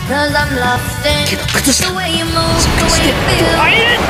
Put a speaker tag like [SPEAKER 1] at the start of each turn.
[SPEAKER 1] Cause I'm lost in the way you move, the way you feel.